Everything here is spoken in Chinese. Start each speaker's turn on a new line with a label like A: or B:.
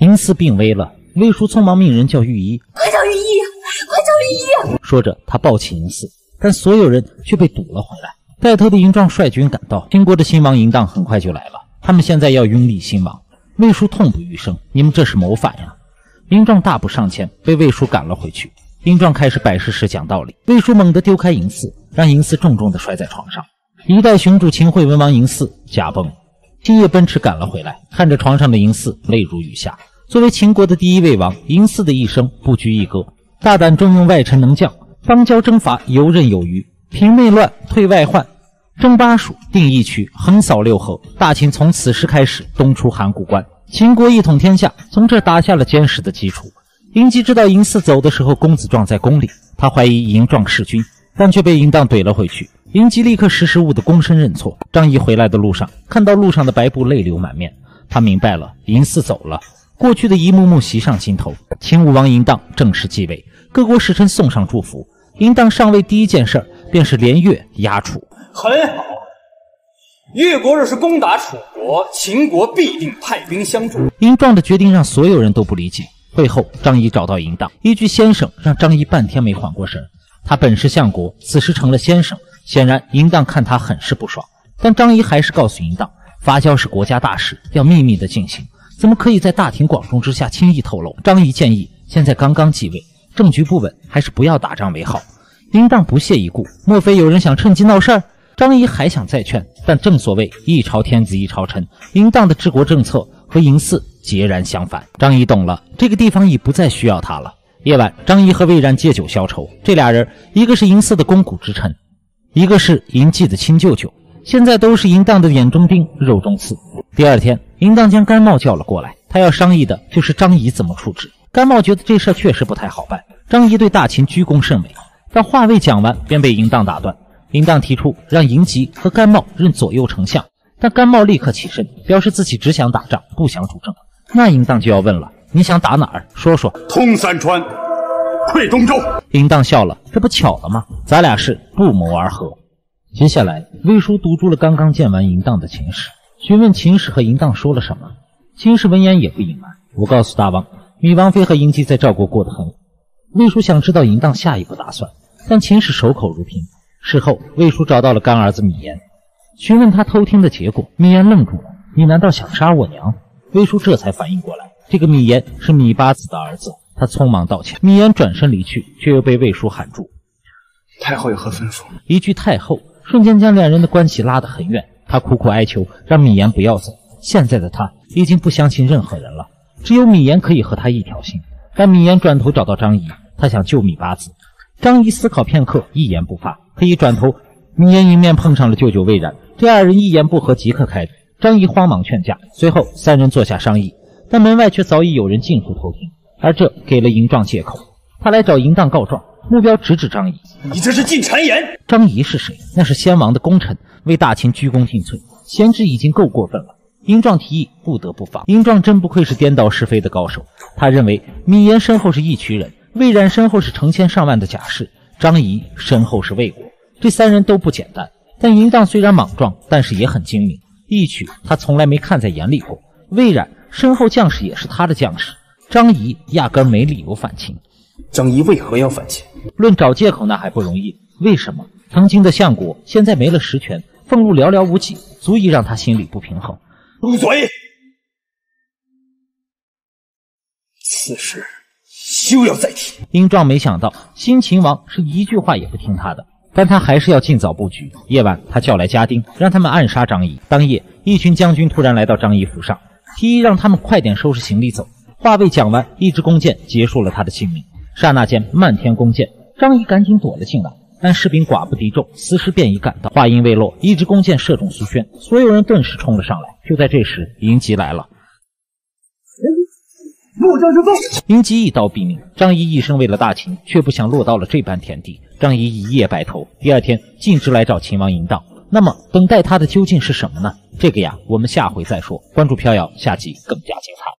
A: 嬴驷病危了，魏叔匆忙命人叫御医，
B: 快叫御医，快叫御医！
A: 说着他抱起嬴驷，但所有人却被堵了回来。带头的嬴壮率军赶到，秦国的新王嬴荡很快就来了，他们现在要拥立新王。魏叔痛不欲生，你们这是谋反呀！嬴壮大步上前，被魏叔赶了回去。嬴壮开始摆事实讲道理，魏叔猛地丢开嬴驷，让嬴驷重重地摔在床上。一代雄主秦惠文王嬴驷驾崩，星夜奔驰赶了回来，看着床上的嬴驷，泪如雨下。作为秦国的第一位王，嬴驷的一生不拘一格，大胆重用外臣能将，邦交征伐游刃有余，平内乱，退外患，征巴蜀，定义渠，横扫六合。大秦从此时开始东出函谷关，秦国一统天下，从这打下了坚实的基础。嬴姬知道嬴驷走的时候公子壮在宫里，他怀疑嬴壮弑君，但却被嬴荡怼了回去。嬴姬立刻识时务的躬身认错。张仪回来的路上，看到路上的白布，泪流满面，他明白了，嬴驷走了，过去的一幕幕袭上心头。秦武王嬴荡正式继位，各国使臣送上祝福。嬴荡上位第一件事便是连越压楚。
C: 很好，越国若是攻打楚国，秦国必定派兵相助。
A: 嬴壮的决定让所有人都不理解。会后，张仪找到嬴荡，一句先生让张仪半天没缓过神。他本是相国，此时成了先生，显然嬴荡看他很是不爽。但张仪还是告诉嬴荡，伐交是国家大事，要秘密的进行，怎么可以在大庭广众之下轻易透露？张仪建议，现在刚刚继位，政局不稳，还是不要打仗为好。嬴荡不屑一顾，莫非有人想趁机闹事儿？张仪还想再劝，但正所谓一朝天子一朝臣，嬴荡的治国政策和嬴驷截然相反。张仪懂了，这个地方已不再需要他了。夜晚，张仪和魏然借酒消愁。这俩人，一个是嬴驷的肱骨之臣，一个是嬴稷的亲舅舅，现在都是嬴荡的眼中钉、肉中刺。第二天，嬴荡将甘茂叫了过来，他要商议的就是张仪怎么处置。甘茂觉得这事确实不太好办，张仪对大秦居功甚伟，但话未讲完便被嬴荡打断。嬴荡提出让嬴吉和甘茂任左右丞相，但甘茂立刻起身，表示自己只想打仗，不想主政。那嬴荡就要问了，你想打哪儿？说说。
D: 通三川，溃东周。
A: 嬴荡笑了，这不巧了吗？咱俩是不谋而合。接下来，魏叔读出了刚刚见完嬴荡的秦使，询问秦使和嬴荡说了什么。秦使闻言也不隐瞒，我告诉大王，米王妃和嬴姬在赵国过得很好。魏叔想知道嬴荡下一步打算，但秦使守口如瓶。事后，魏叔找到了干儿子芈言，询问他偷听的结果。芈言愣住了，你难道想杀我娘？魏叔这才反应过来，这个芈言是芈八子的儿子，他匆忙道歉。芈言转身离去，却又被魏叔喊住。
D: 太后有何吩咐？
A: 一句太后，瞬间将两人的关系拉得很远。他苦苦哀求，让芈言不要走。现在的他已经不相信任何人了，只有芈言可以和他一条心。但芈言转头找到张仪，他想救芈八子。张仪思考片刻，一言不发。可一转头，芈言迎面碰上了舅舅魏然，这二人一言不合即刻开战。张仪慌忙劝架，随后三人坐下商议，但门外却早已有人进入偷听，而这给了嬴壮借口。他来找嬴荡告状，目标直指张仪。
D: 你这是进谗言！
A: 张仪是谁？那是先王的功臣，为大秦鞠躬尽瘁，贤侄已经够过分了。嬴壮提议不得不防。嬴壮真不愧是颠倒是非的高手，他认为芈言身后是一群人，魏然身后是成千上万的甲士，张仪身后是魏国，这三人都不简单。但嬴荡虽然莽撞，但是也很精明，义取他从来没看在眼里过。魏然身后将士也是他的将士，张仪压根没理由反秦。
C: 张仪为何要反秦？
A: 论找借口那还不容易，为什么？曾经的相国现在没了实权，俸禄寥寥无几，足以让他心里不平衡。
D: 住嘴！
C: 此事休要再提。
A: 嬴壮没想到新秦王是一句话也不听他的，但他还是要尽早布局。夜晚，他叫来家丁，让他们暗杀张仪。当夜，一群将军突然来到张仪府上，提议让他们快点收拾行李走。话未讲完，一支弓箭结束了他的性命。刹那间，漫天弓箭，张仪赶紧躲了进来，但士兵寡不敌众，此时便已赶到。话音未落，一支弓箭射中苏轩，所有人顿时冲了上来。就在这时，嬴吉来了。
D: 末将身奏。
A: 嬴吉一刀毙命。张仪一生为了大秦，却不想落到了这般田地。张仪一夜白头，第二天径直来找秦王嬴荡。那么等待他的究竟是什么呢？这个呀，我们下回再说。关注飘摇，下集更加精彩。